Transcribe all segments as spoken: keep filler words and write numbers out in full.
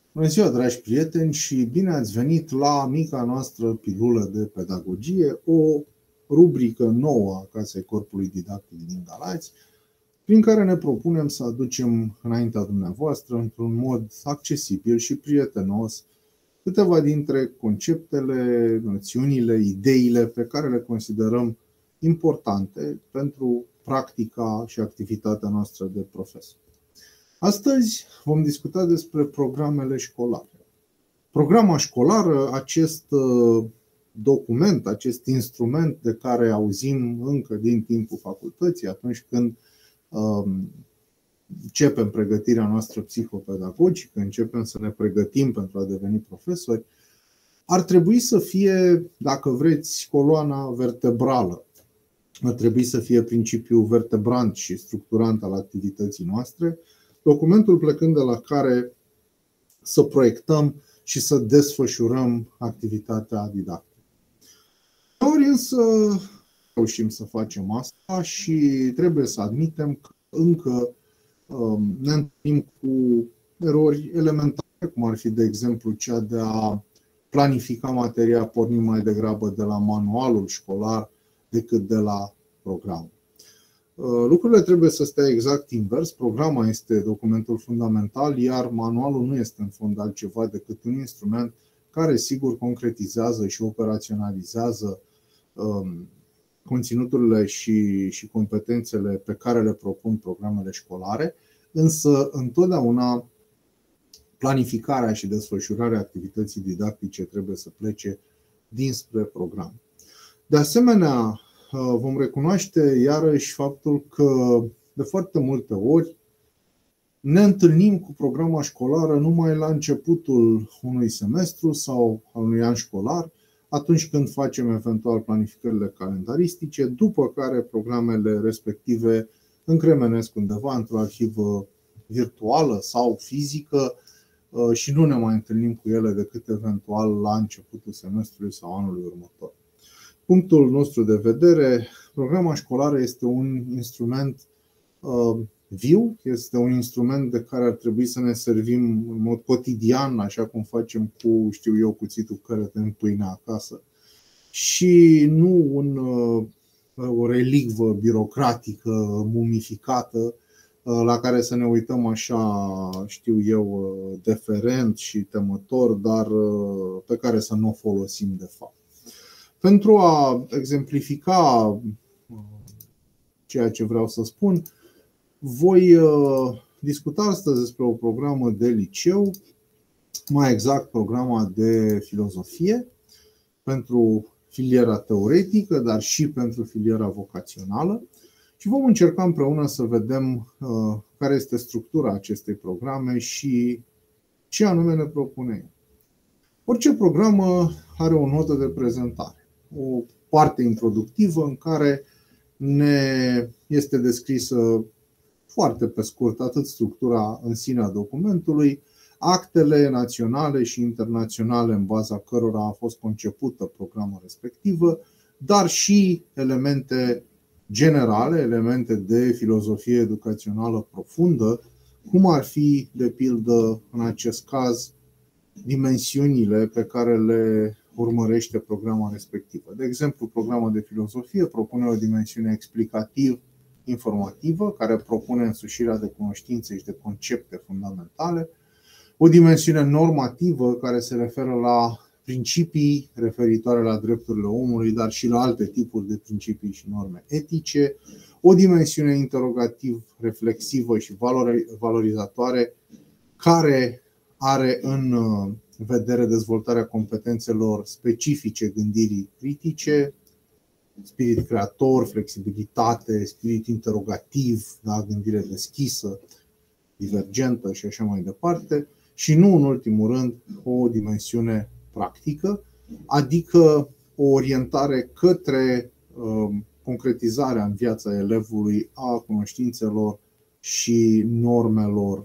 Bună ziua, dragi prieteni, și bine ați venit la mica noastră pilulă de pedagogie, o rubrică nouă a Casei Corpului Didactic din Galați, prin care ne propunem să aducem înaintea dumneavoastră, într-un mod accesibil și prietenos, câteva dintre conceptele, noțiunile, ideile pe care le considerăm importante pentru practica și activitatea noastră de profesor. Astăzi vom discuta despre programele școlare. Programa școlară, acest document, acest instrument de care auzim încă din timpul facultății, atunci când începem pregătirea noastră psihopedagogică, începem să ne pregătim pentru a deveni profesori, ar trebui să fie, dacă vreți, coloana vertebrală. Ar trebui să fie principiul vertebrant și structurant al activității noastre, documentul plecând de la care să proiectăm și să desfășurăm activitatea didactică. Ori însă reușim să facem asta și trebuie să admitem că încă ne întâlnim cu erori elementare, cum ar fi, de exemplu, cea de a planifica materia pornind mai degrabă de la manualul școlar decât de la program. Lucrurile trebuie să stea exact invers. Programa este documentul fundamental, iar manualul nu este în fond altceva decât un instrument care, sigur, concretizează și operaționalizează um, conținuturile și, și competențele pe care le propun programele școlare, însă întotdeauna planificarea și desfășurarea activității didactice trebuie să plece dinspre program. De asemenea, vom recunoaște iarăși faptul că de foarte multe ori ne întâlnim cu programa școlară numai la începutul unui semestru sau al unui an școlar, atunci când facem eventual planificările calendaristice, după care programele respective încremenesc undeva într-o arhivă virtuală sau fizică și nu ne mai întâlnim cu ele decât eventual la începutul semestrului sau anului următor. Punctul nostru de vedere, programa școlară este un instrument uh, viu, este un instrument de care ar trebui să ne servim în mod cotidian, așa cum facem cu, știu eu, cuțitul care tăiem pâinea acasă, și nu un, uh, o relicvă birocratică, mumificată, uh, la care să ne uităm așa, știu eu, deferent și temător, dar uh, pe care să nu o folosim de fapt. Pentru a exemplifica ceea ce vreau să spun, voi discuta astăzi despre o programă de liceu, mai exact programa de filozofie, pentru filiera teoretică, dar și pentru filiera vocațională, și vom încerca împreună să vedem care este structura acestei programe și ce anume ne propune ea. Orice programă are o notă de prezentare, o parte introductivă în care ne este descrisă foarte pe scurt atât structura în sine a documentului, actele naționale și internaționale în baza cărora a fost concepută programa respectivă, dar și elemente generale, elemente de filozofie educațională profundă, cum ar fi, de pildă, în acest caz, dimensiunile pe care le urmărește programa respectivă. De exemplu, programa de filozofie propune o dimensiune explicativ-informativă, care propune însușirea de cunoștințe și de concepte fundamentale, o dimensiune normativă, care se referă la principii referitoare la drepturile omului, dar și la alte tipuri de principii și norme etice, o dimensiune interogativ-reflexivă și valorizatoare, care are în vedere dezvoltarea competențelor specifice gândirii critice, spirit creator, flexibilitate, spirit interogativ, da, gândire deschisă, divergentă și așa mai departe, și nu în ultimul rând o dimensiune practică, adică o orientare către uh, concretizarea în viața elevului a cunoștințelor și normelor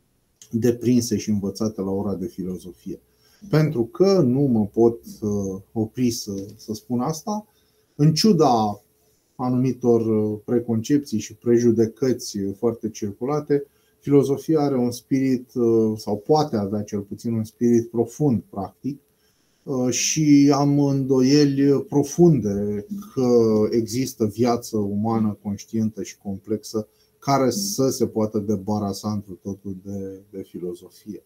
deprinse și învățate la ora de filozofie. Pentru că nu mă pot opri să, să spun asta, în ciuda anumitor preconcepții și prejudecăți foarte circulate, filozofia are un spirit, sau poate avea cel puțin un spirit profund practic, și am îndoieli profunde că există viață umană conștientă și complexă care să se poată debarasa întru totul de, de filozofie.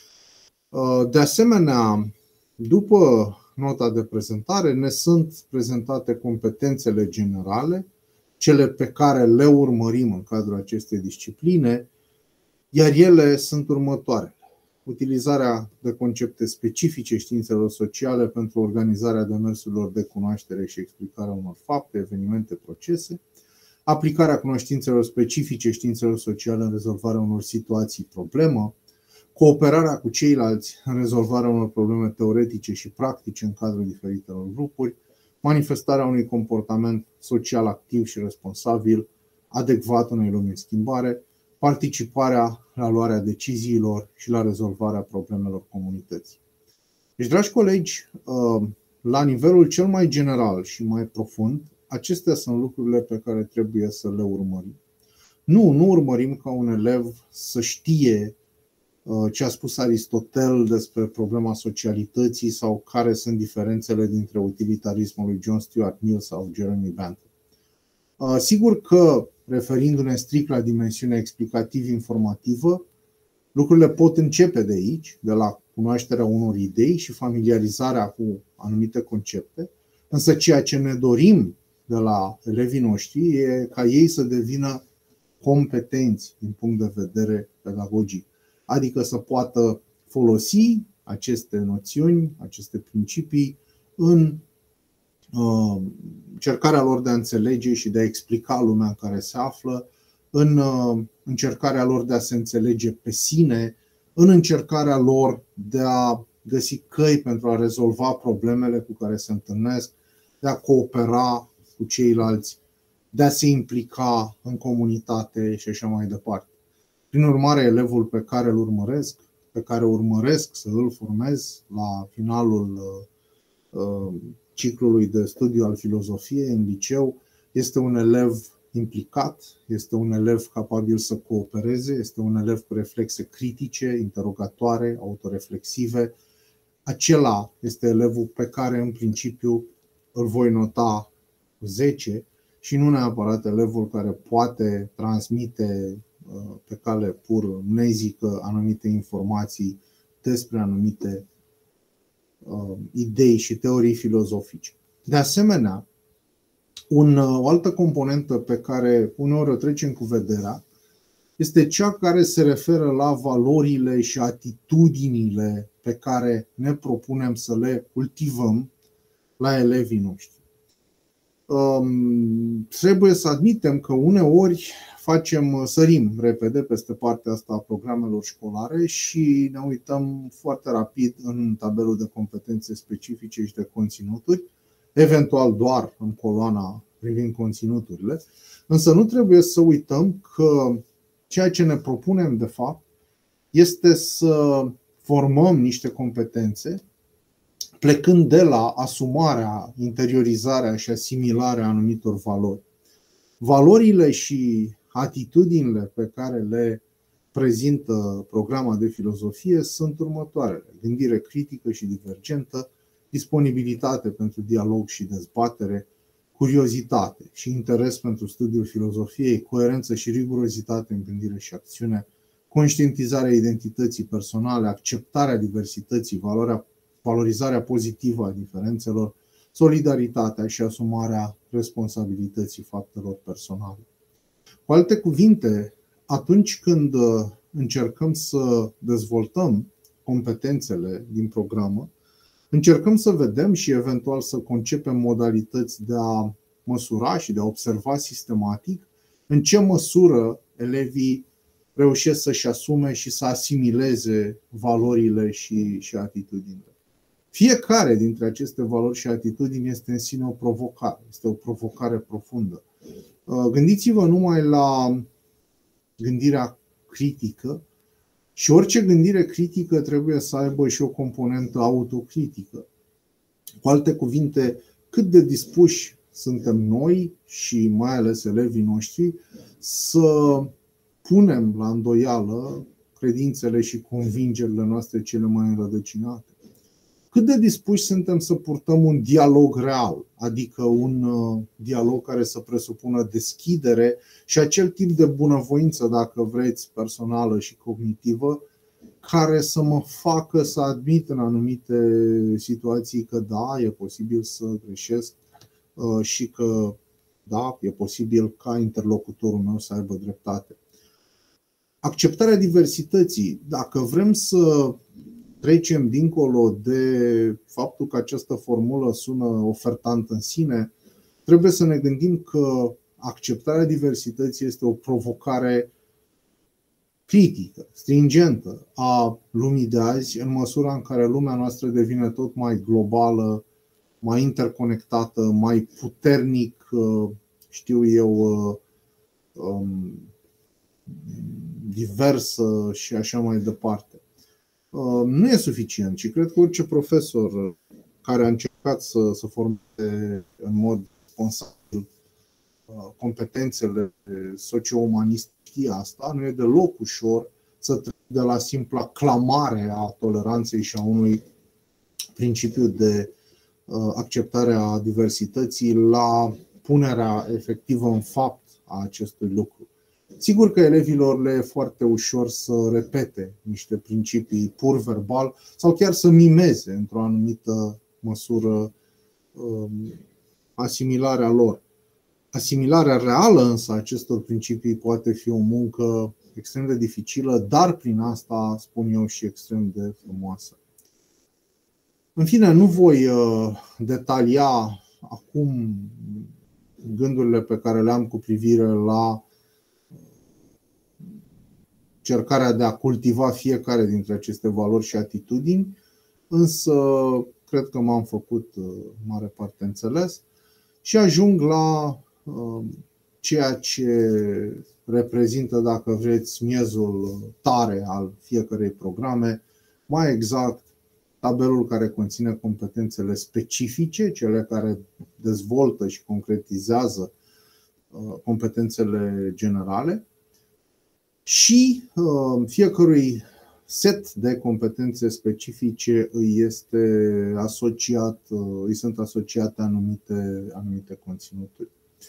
De asemenea, după nota de prezentare, ne sunt prezentate competențele generale, cele pe care le urmărim în cadrul acestei discipline, iar ele sunt următoarele. Utilizarea de concepte specifice științelor sociale pentru organizarea demersurilor de cunoaștere și explicarea unor fapte, evenimente, procese, aplicarea cunoștințelor specifice științelor sociale în rezolvarea unor situații problemă, cooperarea cu ceilalți în rezolvarea unor probleme teoretice și practice în cadrul diferitelor grupuri, manifestarea unui comportament social activ și responsabil, adecvat unei lumi în schimbare, participarea la luarea deciziilor și la rezolvarea problemelor comunității. Deci, dragi colegi, la nivelul cel mai general și mai profund, acestea sunt lucrurile pe care trebuie să le urmărim. Nu, nu urmărim ca un elev să știe ce a spus Aristotel despre problema socialității sau care sunt diferențele dintre utilitarismul lui John Stuart Mill sau Jeremy Bentham. Sigur că, referindu-ne strict la dimensiunea explicativ-informativă, lucrurile pot începe de aici, de la cunoașterea unor idei și familiarizarea cu anumite concepte, însă ceea ce ne dorim de la elevii noștri e ca ei să devină competenți din punct de vedere pedagogic, adică să poată folosi aceste noțiuni, aceste principii în încercarea lor de a înțelege și de a explica lumea în care se află, în încercarea lor de a se înțelege pe sine, în încercarea lor de a găsi căi pentru a rezolva problemele cu care se întâlnesc, de a coopera cu ceilalți, de a se implica în comunitate și așa mai departe. Prin urmare, elevul pe care îl urmăresc, pe care urmăresc să îl formez la finalul uh, ciclului de studiu al filozofiei în liceu, este un elev implicat, este un elev capabil să coopereze, este un elev cu reflexe critice, interogatoare, autoreflexive. Acela este elevul pe care în principiu îl voi nota zece și nu neapărat elevul care poate transmite pe cale pur mnezică anumite informații despre anumite uh, idei și teorii filozofice. De asemenea, un, o altă componentă pe care uneori o trecem cu vederea este cea care se referă la valorile și atitudinile pe care ne propunem să le cultivăm la elevii noștri. Um, trebuie să admitem că uneori facem, sărim repede peste partea asta a programelor școlare și ne uităm foarte rapid în tabelul de competențe specifice și de conținuturi, eventual doar în coloana privind conținuturile, însă nu trebuie să uităm că ceea ce ne propunem de fapt este să formăm niște competențe plecând de la asumarea, interiorizarea și asimilarea anumitor valori. Valorile și atitudinile pe care le prezintă programa de filozofie sunt următoarele: gândire critică și divergentă, disponibilitate pentru dialog și dezbatere, curiozitate și interes pentru studiul filozofiei, coerență și rigurozitate în gândire și acțiune, conștientizarea identității personale, acceptarea diversității, valoarea, valorizarea pozitivă a diferențelor, solidaritatea și asumarea responsabilității faptelor personale. Cu alte cuvinte, atunci când încercăm să dezvoltăm competențele din programă, încercăm să vedem și eventual să concepem modalități de a măsura și de a observa sistematic în ce măsură elevii reușesc să-și asume și să asimileze valorile și, și atitudinile. Fiecare dintre aceste valori și atitudini este în sine o provocare, este o provocare profundă. Gândiți-vă numai la gândirea critică și orice gândire critică trebuie să aibă și o componentă autocritică. Cu alte cuvinte, cât de dispuși suntem noi și mai ales elevii noștri să punem la îndoială credințele și convingerile noastre cele mai înrădăcinate? Cât de dispuși suntem să purtăm un dialog real, adică un dialog care să presupună deschidere și acel tip de bunăvoință, dacă vreți, personală și cognitivă, care să mă facă să admit în anumite situații că da, e posibil să greșesc și că da, e posibil ca interlocutorul meu să aibă dreptate. Acceptarea diversității. Dacă vrem să trecem dincolo de faptul că această formulă sună ofertantă în sine, trebuie să ne gândim că acceptarea diversității este o provocare critică, stringentă a lumii de azi, în măsura în care lumea noastră devine tot mai globală, mai interconectată, mai puternic, știu eu, diversă și așa mai departe. Nu e suficient și cred că orice profesor care a încercat să, să formeze în mod responsabil competențele socio-umaniste știe asta, nu e deloc ușor să treci de la simpla clamare a toleranței și a unui principiu de acceptare a diversității la punerea efectivă în fapt a acestui lucru. Sigur că elevilor le e foarte ușor să repete niște principii pur verbal sau chiar să mimeze într-o anumită măsură asimilarea lor. Asimilarea reală însă a acestor principii poate fi o muncă extrem de dificilă, dar prin asta, spun eu, și extrem de frumoasă. În fine, nu voi detalia acum gândurile pe care le am cu privire la încercarea de a cultiva fiecare dintre aceste valori și atitudini, însă cred că m-am făcut mare parte înțeles și ajung la ceea ce reprezintă, dacă vreți, miezul tare al fiecărei programe, mai exact tabelul care conține competențele specifice, cele care dezvoltă și concretizează competențele generale, și fiecărui set de competențe specifice îi este asociat, îi sunt asociate anumite, anumite conținuturi.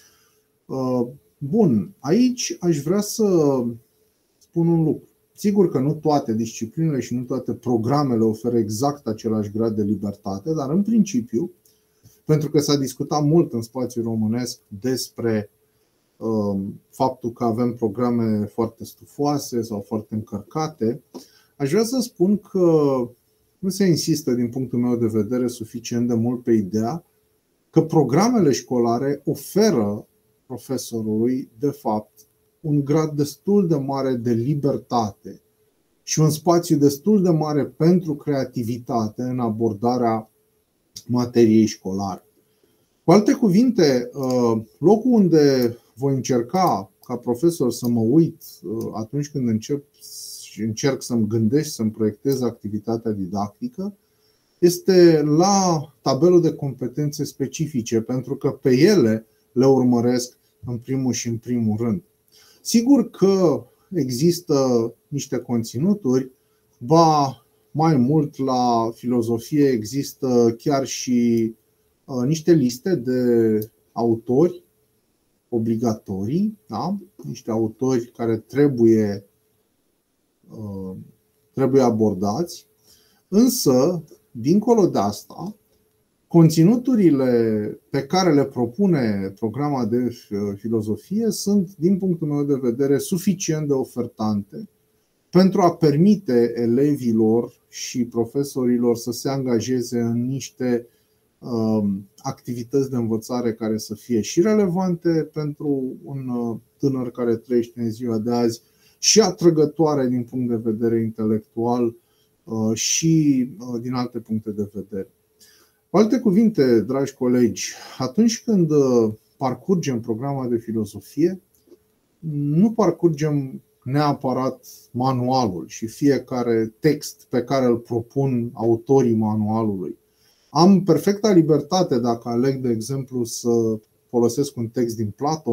Bun, aici aș vrea să spun un lucru. Sigur că nu toate disciplinele și nu toate programele oferă exact același grad de libertate, dar în principiu, pentru că s-a discutat mult în spațiul românesc despre uh, faptul că avem programe foarte stufoase sau foarte încărcate, aș vrea să spun că nu se insistă, din punctul meu de vedere, suficient de mult pe ideea că programele școlare oferă profesorului, de fapt, un grad destul de mare de libertate și un spațiu destul de mare pentru creativitate în abordarea materiei școlare. Cu alte cuvinte, locul unde voi încerca ca profesor să mă uit atunci când încep și încerc să-mi gândesc, să-mi proiectez activitatea didactică, este la tabelul de competențe specifice, pentru că pe ele le urmăresc în primul și în primul rând. Sigur că există niște conținuturi, ba mai mult la filozofie există chiar și uh, niște liste de autori obligatorii, da? Niște autori care trebuie, uh, trebuie abordați, însă, dincolo de asta, conținuturile pe care le propune programa de filozofie sunt, din punctul meu de vedere, suficient de ofertante pentru a permite elevilor și profesorilor să se angajeze în niște uh, activități de învățare care să fie și relevante pentru un tânăr care trăiește în ziua de azi și atrăgătoare din punct de vedere intelectual uh, și uh, din alte puncte de vedere. Cu alte cuvinte, dragi colegi, atunci când parcurgem programa de filozofie, nu parcurgem neapărat manualul și fiecare text pe care îl propun autorii manualului. Am perfecta libertate, dacă aleg, de exemplu, să folosesc un text din Platon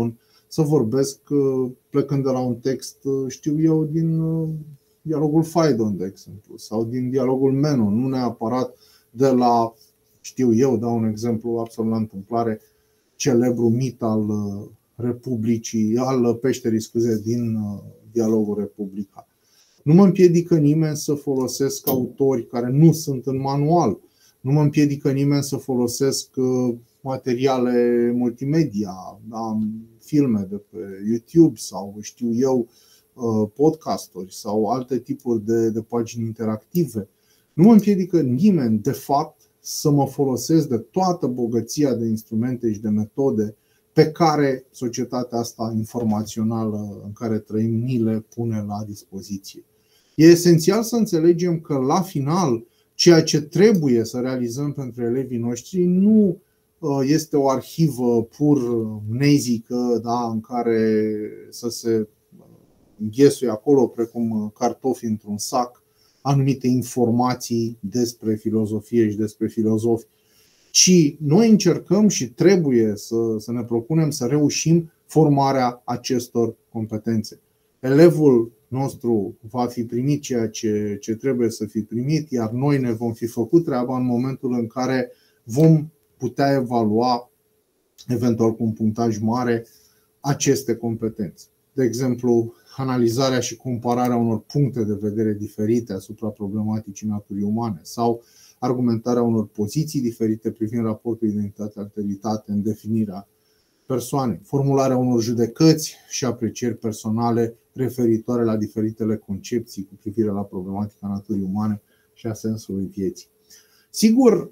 să vorbesc plecând de la un text, știu eu, din dialogul Phaidon, de exemplu, sau din dialogul Menon, nu neapărat de la, știu eu, dau un exemplu absolut la întâmplare, celebrul mit al Republicii, al peșterii, scuze, din dialogul Republica. Nu mă împiedică nimeni să folosesc autori care nu sunt în manual. Nu mă împiedică nimeni să folosesc materiale multimedia, da, filme de pe YouTube sau știu eu, podcasturi sau alte tipuri de, de pagini interactive. Nu mă împiedică nimeni, de fapt, să mă folosesc de toată bogăția de instrumente și de metode pe care societatea asta informațională în care trăim ni le pune la dispoziție. E esențial să înțelegem că la final ceea ce trebuie să realizăm pentru elevii noștri nu este o arhivă pur mnezică, da, în care să se înghesuie acolo precum cartofi într-un sac anumite informații despre filozofie și despre filozofi, ci noi încercăm și trebuie să, să ne propunem să reușim formarea acestor competențe. Elevul nostru va fi primit ceea ce, ce trebuie să fi primit, iar noi ne vom fi făcut treaba în momentul în care vom putea evalua, eventual cu un punctaj mare, aceste competențe. De exemplu, analizarea și compararea unor puncte de vedere diferite asupra problematicii naturii umane sau argumentarea unor poziții diferite privind raportul identitate-alteritate în definirea persoanei, formularea unor judecăți și aprecieri personale referitoare la diferitele concepții cu privire la problematica naturii umane și a sensului vieții. Sigur,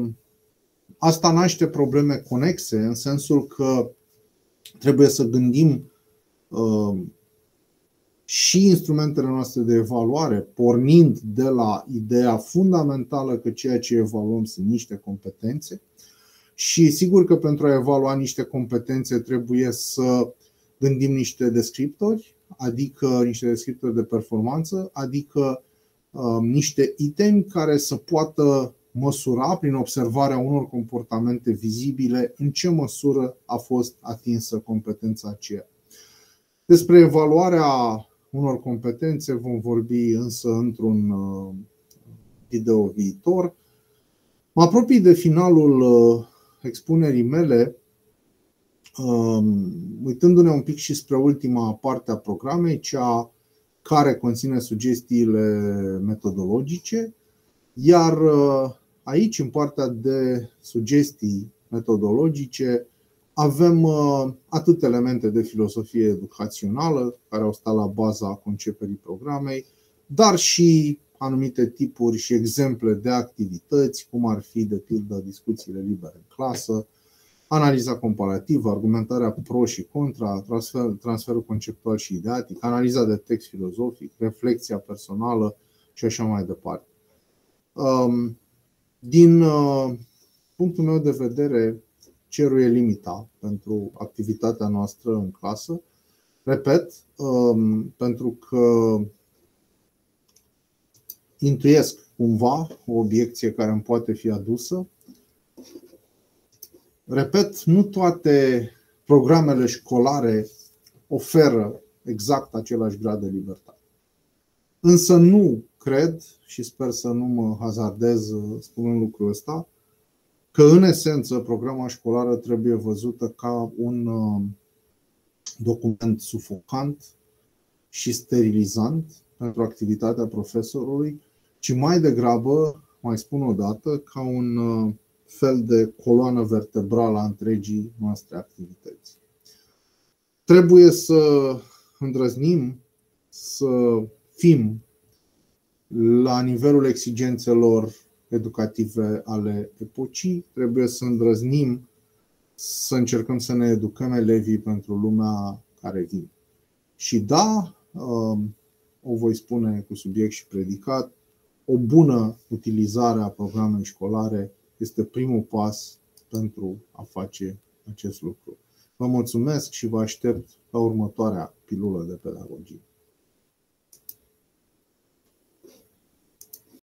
asta naște probleme conexe, în sensul că trebuie să gândim și instrumentele noastre de evaluare, pornind de la ideea fundamentală că ceea ce evaluăm sunt niște competențe. Și sigur că pentru a evalua niște competențe trebuie să gândim niște descriptori, adică niște descriptori de performanță, adică uh, niște itemi care să poată măsura prin observarea unor comportamente vizibile în ce măsură a fost atinsă competența aceea. Despre evaluarea unor competențe vom vorbi însă într-un uh, video viitor. Mă apropii de finalul uh, expunerii mele, uitându-ne un pic și spre ultima parte a programei, cea care conține sugestiile metodologice, iar aici, în partea de sugestii metodologice, avem atât elemente de filosofie educațională, care au stat la baza conceperii programei, dar și anumite tipuri și exemple de activități, cum ar fi, de pildă, discuțiile libere în clasă, analiza comparativă, argumentarea pro și contra, transfer, transferul conceptual și ideatic, analiza de text filozofic, reflexia personală și așa mai departe. Din punctul meu de vedere, cerul e limita pentru activitatea noastră în clasă. Repet, pentru că intuiesc cumva o obiecție care îmi poate fi adusă. Repet, nu toate programele școlare oferă exact același grad de libertate. Însă nu cred, și sper să nu mă hazardez spunând lucrul ăsta, că în esență programa școlară trebuie văzută ca un document sufocant și sterilizant pentru activitatea profesorului, ci mai degrabă, mai spun o dată, ca un fel de coloană vertebrală a întregii noastre activități. Trebuie să îndrăznim să fim la nivelul exigențelor educative ale epocii, trebuie să îndrăznim să încercăm să ne educăm elevii pentru lumea care vine. Și da, o voi spune cu subiect și predicat, o bună utilizare a programei școlare este primul pas pentru a face acest lucru. Vă mulțumesc și vă aștept la următoarea pilulă de pedagogie.